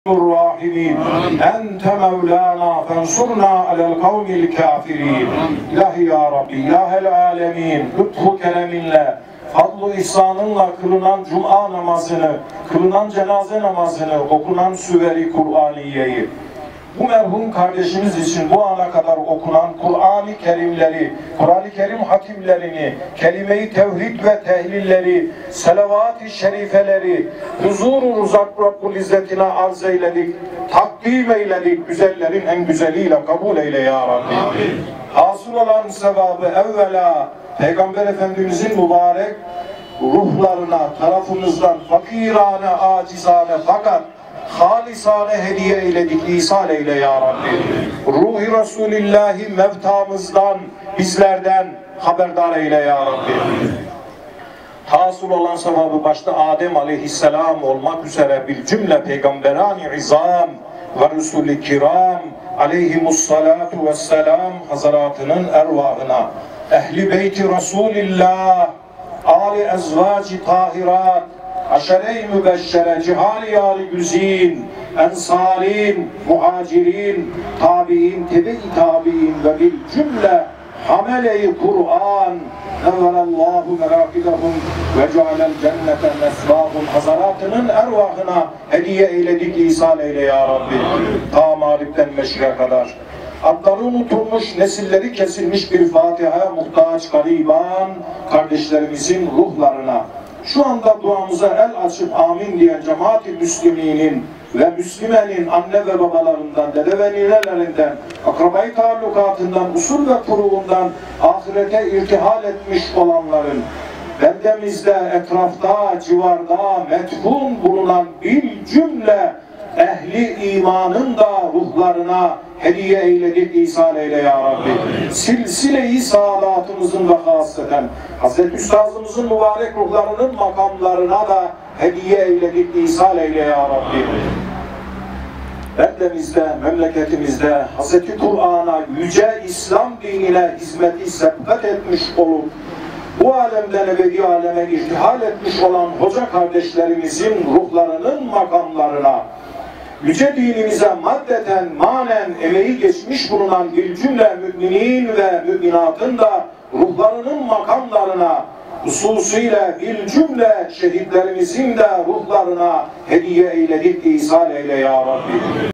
الراحمين أنت مولانا فانصرنا على القوم الكافرين. İlahi ya Rabbi, İlahel alemin, lütfu kereminle, fadlu ihsanınla kılınan cuma namazını, kılınan cenaze namazını, okunan süveri Kur'aniyeyi, bu merhum kardeşimiz için bu ana kadar okunan Kur'an-ı Kerimleri, Kur'an-ı Kerim hatimlerini, kelime-i tevhid ve tehlilleri, selavat-ı şerifeleri, huzur-u ruzak Rabbul İzzetine arz eyledik, takdim eyledik, güzellerin en güzeliyle kabul eyle ya Rabbi. Amin. Hasıl olan sevabı evvela Peygamber Efendimizin mübarek ruhlarına tarafımızdan fakirane, acizane fakat halisane hediye eyledik, ihsan eyle ya Rabbi. Ruhi Resulillahi mevtamızdan, bizlerden haberdar eyle ya Rabbi. Hasıl olan sevabı başta Adem aleyhisselam olmak üzere bir cümle peygamberani izam ve Resul-i kiram aleyhimussalatu vesselam hazaratının ervahına, ehli beyti Resulillah, ali ezvaci tahirat, aşere-i mübeşşere, cihali yâri güzin, ensarin, muhacirin, tabi'in, tebe-i tabi'in ve bil cümle hamele-i Kur'an nevverallahu merakidahum ve cealel cennete mesvahum hazaratının ervahına hediye eyledik, ihsan eyle ya Rabbi. Ta mağripten meşriğe kadar adları unutulmuş, nesilleri kesilmiş bir Fatiha'ya muhtaç gariban kardeşlerimizin ruhlarına, şu anda duamıza el açıp amin diyen cemaat-i müsliminin ve müslimenin anne ve babalarından, dede ve ninelerinden, akrabayı taallukatından, usul ve furuğundan ahirete irtihal etmiş olanların, beldemizde, etrafta, civarda metfun bulunan bir cümle ehli imanın da ruhlarına hediye eyledik, ihsan eyle ya Rabbi. Silsile-i saadatımızın ve hasreten Hazreti Üstazımızın mübarek ruhlarının makamlarına da hediye eyledik, ihsan eyle ya Rabbi. Beldemizde, memleketimizde Hazreti Kur'an'a, yüce İslam dinine hizmeti sebbet etmiş olup bu alemden ebedi aleme irtihal etmiş olan hoca kardeşlerimizin ruhlarının makamlarına, yüce dinimize maddeten, manen emeği geçmiş bulunan bir cümle müminin ve müminatın da ruhlarının makamlarına, hususuyla bir cümle şehitlerimizin de ruhlarına hediye eyledik, ihsan eyle ya Rabbi.